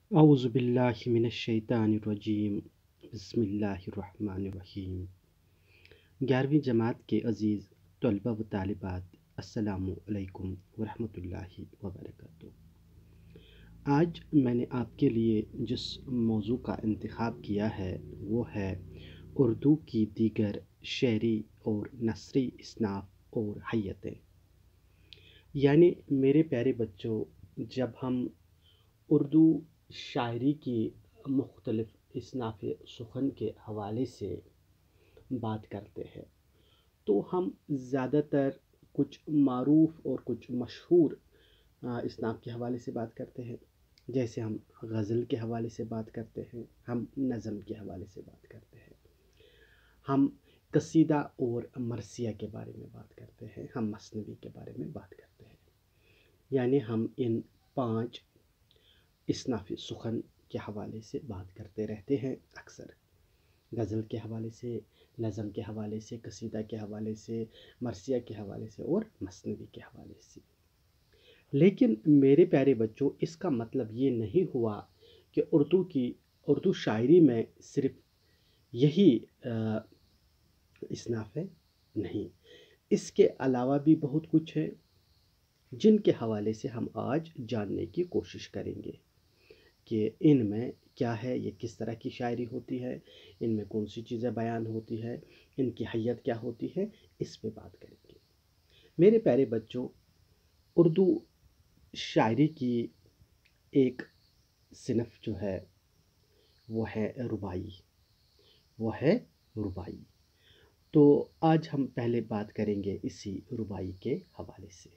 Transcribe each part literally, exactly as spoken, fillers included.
اعوذ باللہ من الشیطان الرجیم بسم اللہ الرحمن الرحیم۔ گیارہویں جماعت کے عزیز طلبہ و طالبات، السلام علیکم ورحمۃ اللہ وبرکاتہ۔ آج میں نے آپ کے لیے جس موضوع کا انتخاب کیا ہے وہ ہے اردو کی دیگر شعری اور نثری اصناف اور حیتیں۔ یعنی میرے پیارے بچوں، جب ہم اردو شاعری کی مختلف اصناف سخن کے حوالے سے بات کرتے ہیں تو ہم زیادہ تر کچھ معروف اور کچھ مشہور اصناف کے حوالے سے بات کرتے ہیں، جیسے ہم غزل کے حوالے سے بات کرتے ہیں، ہم نظم کے حوالے سے بات کرتے ہیں، ہم قصیدہ اور مرثیہ کے بارے میں بات کرتے ہیں، ہم مثنوی کے بارے میں بات کرتے ہیں۔ یعنی ہم ان پانچ اصناف سخن کے حوالے سے بات کرتے رہتے ہیں اکثر، غزل کے حوالے سے، نظم کے حوالے سے، قصیدہ کے حوالے سے، مرثیہ کے حوالے سے اور مثنوی کے حوالے سے۔ لیکن میرے پیارے بچوں، اس کا مطلب یہ نہیں ہوا کہ اردو کی اردو شاعری میں صرف یہی اصناف ہے، نہیں، اس کے علاوہ بھی بہت کچھ ہے جن کے حوالے سے ہم آج جاننے کی کوشش کریں گے کہ ان میں کیا ہے، یہ کس طرح کی شاعری ہوتی ہے، ان میں کون سی چیزیں بیان ہوتی ہے، ان کی حیت کیا ہوتی ہے، اس پہ بات کریں گے۔ میرے پیارے بچوں، اردو شاعری کی ایک صنف جو ہے وہ ہے رباعی، وہ ہے رباعی۔ تو آج ہم پہلے بات کریں گے اسی رباعی کے حوالے سے۔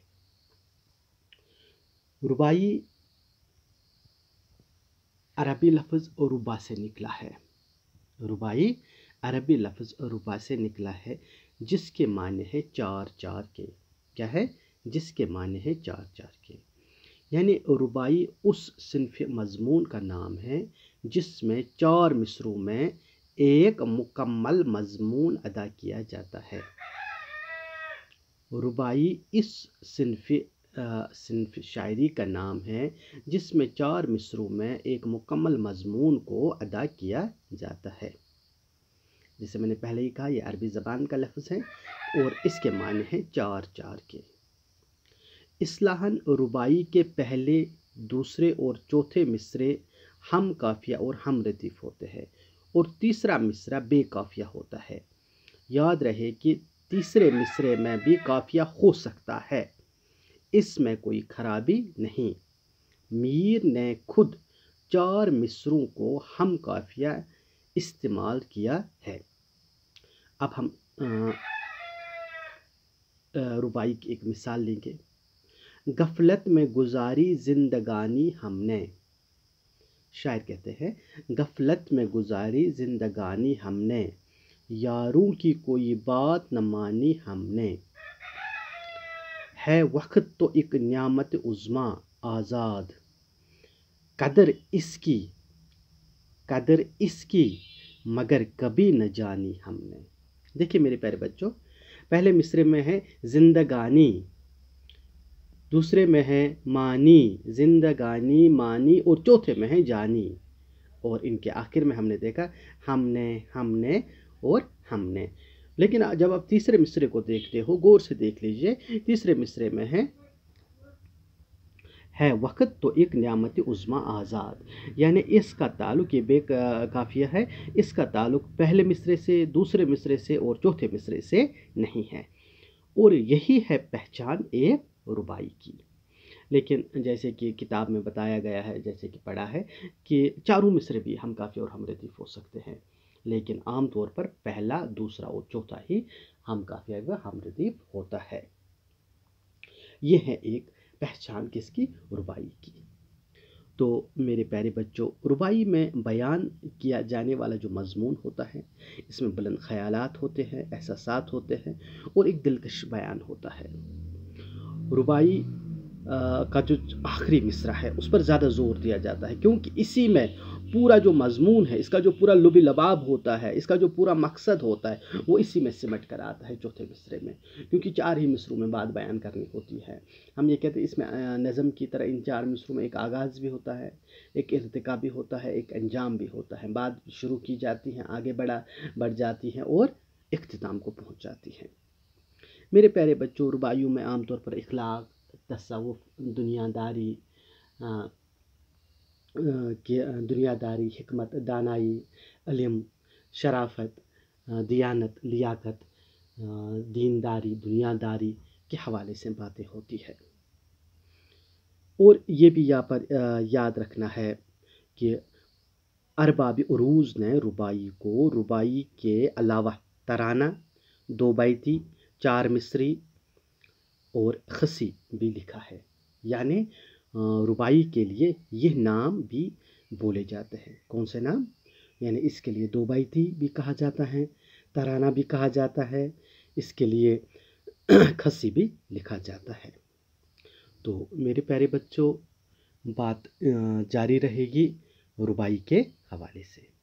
رباعی عربی لفظ ربا سے نکلا ہے۔ رباعی عربی لفظ ربا سے نکلا ہے جس کے معنی ہے چار چار کے۔ کیا ہے؟ جس کے معنی ہے چار چار کے۔ یعنی رباعی اس صنف مضمون کا نام ہے جس میں چار مصروں میں ایک مکمل مضمون ادا کیا جاتا ہے۔ رباعی اس صنف صنف شاعری کا نام ہے جس میں چار مصروں میں ایک مکمل مضمون کو ادا کیا جاتا ہے۔ جیسے میں نے پہلے ہی کہا، یہ عربی زبان کا لفظ ہے اور اس کے معنی ہے چار چار کے۔ اصطلاحاً رباعی کے پہلے، دوسرے اور چوتھے مصرے ہم قافیہ اور ہم ردیف ہوتے ہیں اور تیسرا مصرع بے قافیہ ہوتا ہے۔ یاد رہے کہ تیسرے مصرے میں بھی قافیہ ہو سکتا ہے، اس میں کوئی خرابی نہیں۔ میر نے خود چار مصروں کو ہم قافیہ استعمال کیا ہے۔ اب ہم رباعی کی ایک مثال لیں گے۔ غفلت میں گزاری زندگانی ہم نے، شاعر کہتے ہیں، غفلت میں گزاری زندگانی ہم نے، یاروں کی کوئی بات نہ مانی ہم نے، ہے وقت تو ایک نعمت عظمیٰ آزاد، قدر اس کی قدر اس کی مگر کبھی نہ جانی ہم نے۔ دیکھیں میرے پیارے بچوں، پہلے مصرے میں ہے زندگانی، دوسرے میں ہے مانی، زندگانی، مانی، اور چوتھے میں ہے جانی، اور ان کے آخر میں ہم نے دیکھا ہم نے، ہم نے اور ہم نے۔ لیکن جب آپ تیسرے مصرے کو دیکھتے ہو، غور سے دیکھ لیجئے، تیسرے مصرے میں ہے ہے وقت تو ایک نعمت عظمیٰ آزاد، یعنی اس کا تعلق، یہ بے قافیہ ہے، اس کا تعلق پہلے مصرے سے، دوسرے مصرے سے اور چوتھے مصرے سے نہیں ہے، اور یہی ہے پہچان ایک رباعی کی۔ لیکن جیسے کہ کتاب میں بتایا گیا ہے، جیسے کہ پڑھا ہے کہ چاروں مصرے بھی ہم قافیہ اور ہم ردیف ہو سکتے ہیں، لیکن عام طور پر پہلا، دوسرا اور چوتھا ہی ہم قافیہ و ہم ردیف ہوتا ہے۔ یہ ہے ایک پہچان کس کی؟ رباعی کی۔ تو میرے پیارے بچوں، رباعی میں بیان کیا جانے والا جو مضمون ہوتا ہے، اس میں بلند خیالات ہوتے ہیں، احساسات ہوتے ہیں اور ایک دلکش بیان ہوتا ہے۔ رباعی کا جو آخری مصرع ہے اس پر زیادہ زور دیا جاتا ہے کیونکہ اسی میں पूरा जो मजमून है, इसका जो पूरा लुबी लबाब होता है, इसका जो पूरा मकसद होता है, वो इसी में सिमट कर आता है चौथे मिसरे में, क्योंकि चार ही मिसरों में बात बयान करनी होती है। हम ये कहते हैं इसमें नज़म की तरह इन चार मिसरों में एक आगाज़ भी होता है, एक इर्तिका भी होता है, एक अंजाम भी होता है। बात शुरू की जाती है, आगे बढ़ा बढ़ जाती है और इख्तिताम को पहुँच जाती है। मेरे प्यारे बच्चों, रुबाइयों में आम तौर पर इखलाक, तसव्वुफ, दुनियादारी कि दुनियादारी, हिकमत, दानाई, इल्म, शराफत, दियानत, लियाकत, दीनदारी, दुनियादारी के हवाले से बातें होती है। और ये भी यहाँ पर याद रखना है कि अरबाब उरूज ने रुबाई को रुबाई के अलावा तराना, दो बैती, चार मिसरी और खसी भी लिखा है। यानी रुबाई के लिए यह नाम भी बोले जाते हैं। कौन से नाम? यानी इसके लिए दो बैती भी कहा जाता है, तराना भी कहा जाता है, इसके लिए खसी भी लिखा जाता है। तो मेरे प्यारे बच्चों, बात जारी रहेगी रुबाई के हवाले से।